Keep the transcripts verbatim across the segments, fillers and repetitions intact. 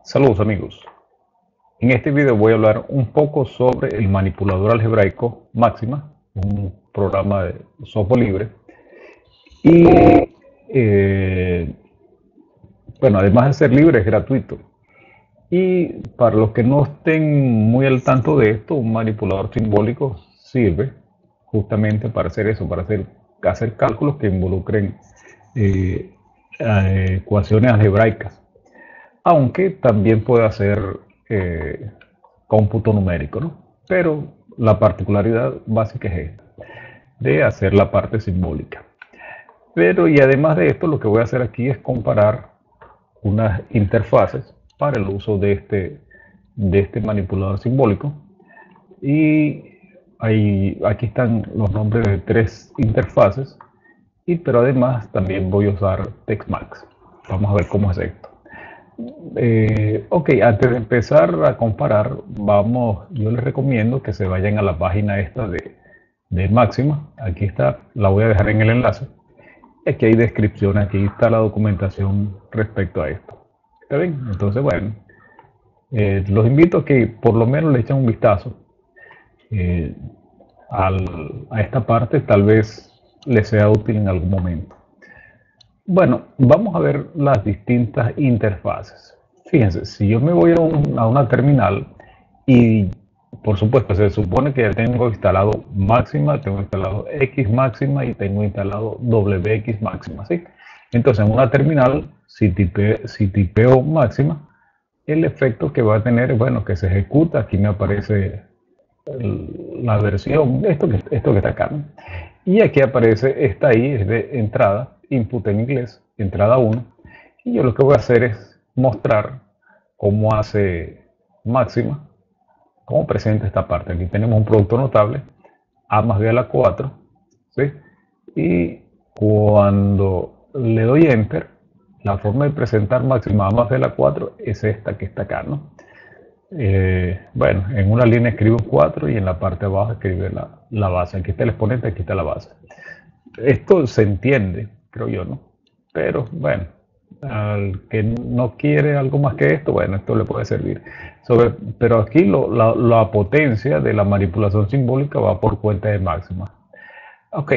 Saludos amigos, en este video voy a hablar un poco sobre el manipulador algebraico Máxima, un programa de software libre y eh, bueno, además de ser libre es gratuito. Y para los que no estén muy al tanto de esto, un manipulador simbólico sirve justamente para hacer eso, para hacer, hacer cálculos que involucren eh, eh, ecuaciones algebraicas, aunque también puede hacer eh, cómputo numérico, ¿no? Pero la particularidad básica es esta, de hacer la parte simbólica. Pero y además de esto, lo que voy a hacer aquí es comparar unas interfaces para el uso de este, de este manipulador simbólico. Y ahí, aquí están los nombres de tres interfaces, y, pero además también voy a usar TextMax. Vamos a ver cómo es esto. Eh, ok, antes de empezar a comparar, vamos, yo les recomiendo que se vayan a la página esta de, de Máxima. Aquí está, la voy a dejar en el enlace. Aquí hay descripción, aquí está la documentación respecto a esto. ¿Está bien? Entonces, bueno, eh, los invito a que por lo menos le echen un vistazo eh, al, a esta parte, tal vez les sea útil en algún momento. Bueno, vamos a ver las distintas interfaces. Fíjense, si yo me voy a, un, a una terminal y por supuesto se supone que ya tengo instalado Máxima, tengo instalado X Máxima y tengo instalado W X Máxima, ¿sí? Entonces en una terminal, si, tipe, si tipeo Máxima, el efecto que va a tener es, bueno, que se ejecuta, aquí me aparece el, la versión, esto que, esto que está acá, ¿no? Y aquí aparece, esta ahí es de entrada, input en inglés, entrada uno, y yo lo que voy a hacer es mostrar cómo hace Máxima, cómo presenta esta parte. Aquí tenemos un producto notable, a más b a la cuatro, ¿sí? Y cuando le doy enter, la forma de presentar Máxima a más b a la cuatro es esta que está acá, ¿no? Eh, bueno, en una línea escribe un cuatro y en la parte de abajo escribe la, la base. Aquí está el exponente, aquí está la base. Esto se entiende, creo yo, ¿no? Pero bueno, al que no quiere algo más que esto, bueno, esto le puede servir. Sobre, pero aquí lo, la, la potencia de la manipulación simbólica va por cuenta de Máxima. Ok,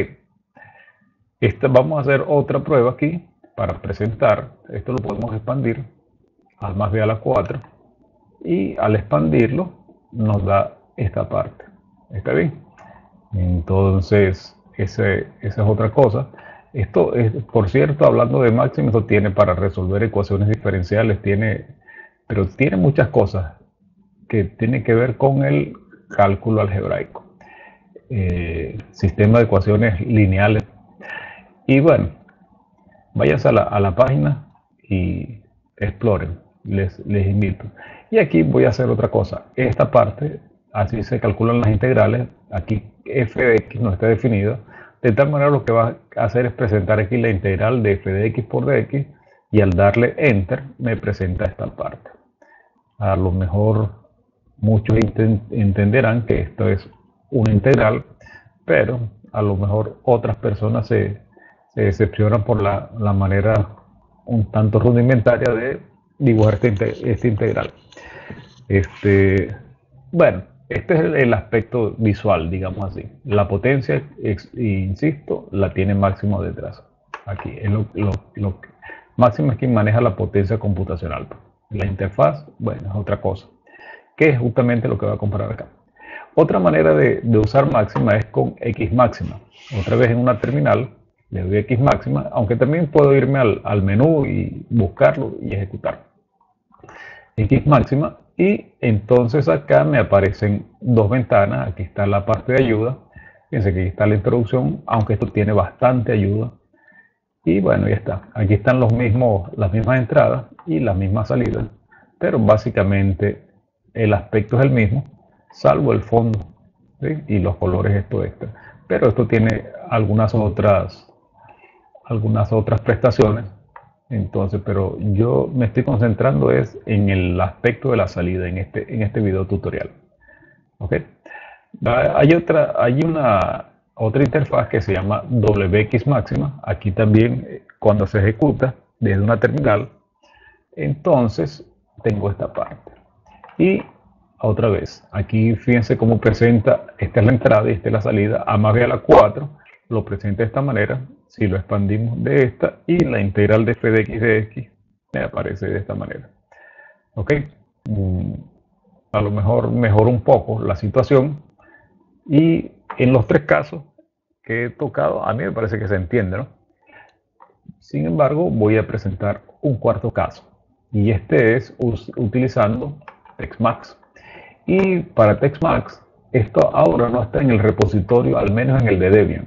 esta, vamos a hacer otra prueba aquí para presentar. Esto lo podemos expandir al más b a la cuatro. Y al expandirlo nos da esta parte. ¿Está bien? Entonces ese, esa es otra cosa. Esto es, por cierto, hablando de Máxima, esto tiene para resolver ecuaciones diferenciales, tiene, pero tiene muchas cosas que tienen que ver con el cálculo algebraico, eh, sistema de ecuaciones lineales. Y bueno, váyanse a la, a la página y exploren, les, les invito. Y aquí voy a hacer otra cosa. Esta parte, así se calculan las integrales. Aquí f de x no está definido. De tal manera lo que va a hacer es presentar aquí la integral de f de x por dx. Y al darle enter me presenta esta parte. A lo mejor muchos entenderán que esto es una integral. Pero a lo mejor otras personas se, se decepcionan por la, la manera un tanto rudimentaria de dibujar este, este integral. Este, bueno, este es el, el aspecto visual, digamos así. La potencia, ex, insisto, la tiene Máximo detrás. Aquí es lo, lo, lo Máximo es quien maneja la potencia computacional. La interfaz, bueno, es otra cosa, que es justamente lo que voy a comparar acá. Otra manera de, de usar Máxima es con X Máxima. Otra vez en una terminal le doy X Máxima, aunque también puedo irme al, al menú y buscarlo y ejecutarlo. X Máxima, y entonces acá me aparecen dos ventanas. Aquí está la parte de ayuda, fíjense que aquí está la introducción, aunque esto tiene bastante ayuda, y bueno, ya está. Aquí están los mismos, las mismas entradas y las mismas salidas, pero básicamente el aspecto es el mismo, salvo el fondo, ¿sí? Y los colores esto extra, pero esto tiene algunas otras algunas otras prestaciones. Entonces, pero yo me estoy concentrando es en el aspecto de la salida en este, en este video tutorial. ¿Ok? Hay otra, hay una otra interfaz que se llama W X Máxima. Aquí también, cuando se ejecuta desde una terminal, entonces tengo esta parte. Y otra vez, aquí fíjense cómo presenta, esta es la entrada y esta es la salida. A más b a la cuatro lo presenta de esta manera. Si lo expandimos de esta, y la integral de f de x de x me aparece de esta manera. Ok, mm, a lo mejor mejora un poco la situación. Y en los tres casos que he tocado, a mí me parece que se entiende, ¿no? Sin embargo, voy a presentar un cuarto caso, y este es utilizando TextMax. Y para TextMax, esto ahora no está en el repositorio, al menos en el de Debian.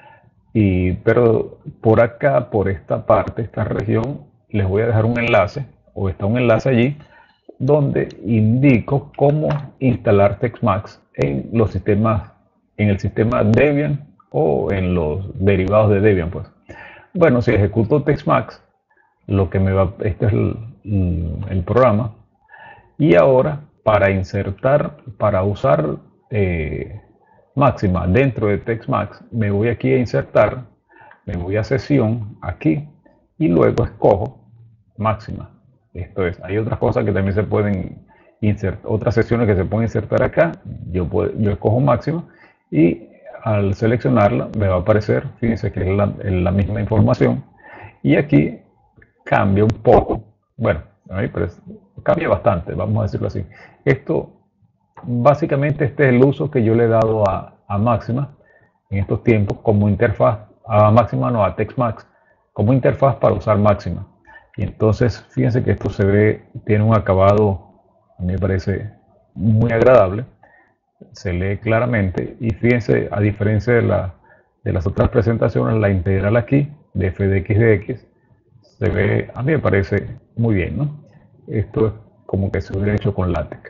Y, pero por acá, por esta parte, esta región, les voy a dejar un enlace, o está un enlace allí, donde indico cómo instalar TextMax en los sistemas, en el sistema Debian o en los derivados de Debian, pues. Bueno, si ejecuto TextMax, lo que me va, este es el, el programa. Y ahora, para insertar, para usar eh, Máxima dentro de TextMax, me voy aquí a insertar, me voy a sesión aquí y luego escojo Máxima. Esto es, hay otras cosas que también se pueden insertar, otras sesiones que se pueden insertar acá. Yo, puedo, yo escojo Máxima y al seleccionarla me va a aparecer, fíjense que es la, es la misma información, y aquí cambia un poco, bueno, a mí parece, cambia bastante, vamos a decirlo así. Esto, básicamente este es el uso que yo le he dado a, a Máxima en estos tiempos como interfaz, a Máxima no, a TextMax, como interfaz para usar Máxima. Y entonces fíjense que esto se ve, tiene un acabado, a mí me parece muy agradable, se lee claramente, y fíjense, a diferencia de, la, de las otras presentaciones, la integral aquí de f de x de x se ve, a mí me parece muy bien, ¿no? Esto es como que se hubiera hecho con LaTeX.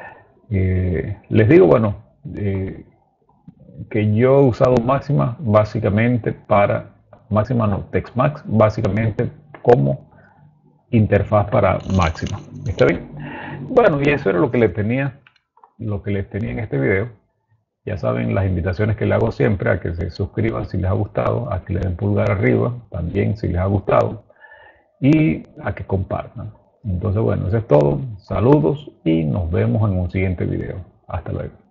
Eh, les digo, bueno, eh, que yo he usado Máxima básicamente para, Máxima no, TextMax, básicamente como interfaz para Máxima. ¿Está bien? Bueno, y eso era lo que les tenía, lo que les tenía en este video. Ya saben las invitaciones que les hago siempre, a que se suscriban si les ha gustado, a que le den pulgar arriba también si les ha gustado, y a que compartan. Entonces, bueno, eso es todo. Saludos y nos vemos en un siguiente video. Hasta luego.